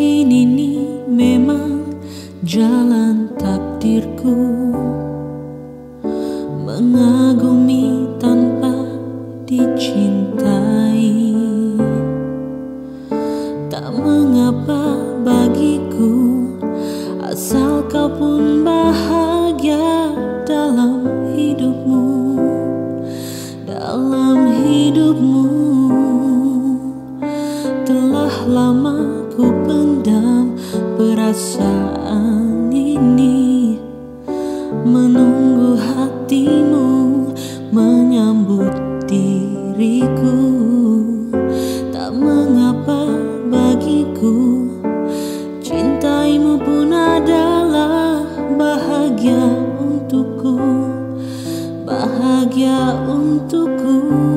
Mungkin ini memang jalan takdirku, mengagumi tanpa dicintai. Tak mengapa bagiku, asal kau pun bahagia dalam hidupmu, dalam hidupmu. Telah lama ku pendam perasaan ini, menunggu hatimu menyambut diriku. Tak mengapa bagiku, cintaimu pun adalah bahagia untukku, bahagia untukku.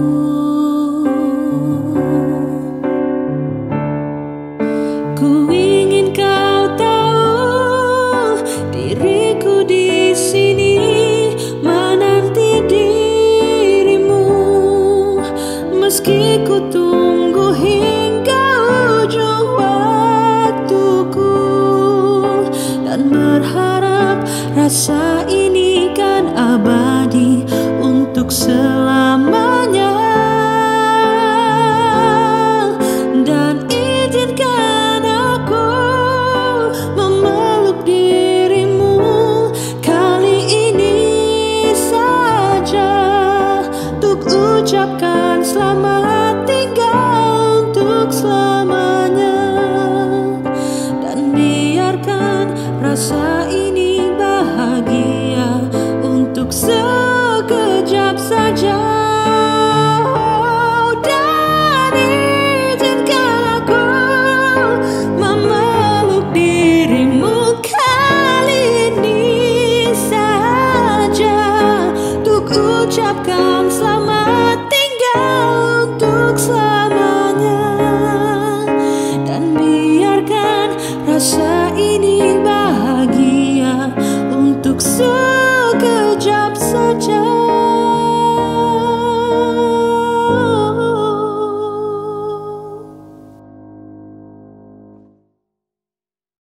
Ku ingin kau tahu, diriku di sini menanti dirimu, meski ku tunggu hingga ujung waktuku, dan berharap rasa ini kan abadi untuk selamanya. Dan izinkan aku memeluk dirimu kali ini saja, untuk ucapkan selamat tinggal untuk selamanya. Dan biarkan rasa ini bahagia untuk sekejap saja. Dan izinkan aku memeluk dirimu kali ini saja, untuk ucapkan selamat